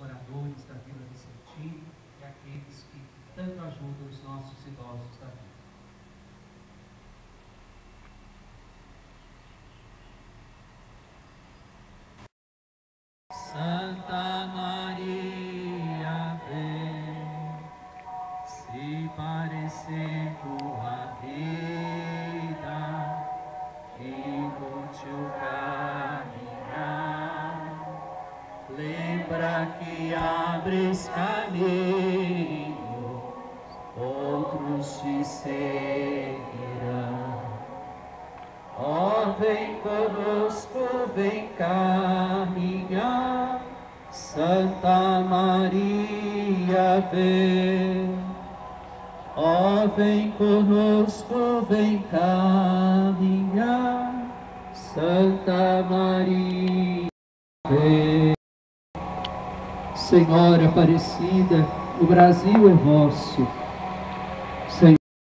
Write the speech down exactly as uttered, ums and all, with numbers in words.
moradores da Vila Vicentim e aqueles que tanto ajudam os nossos idosos da vida. Santa Maria, vem se parecer tua vida, inútil caminhar. Lembra que abres caminho, outros te seguirão. Ó, vem conosco, vem caminhar, Santa Maria, vem. Ó, vem conosco, vem caminhar, Santa Maria, vem. Senhora Aparecida, o Brasil é vosso.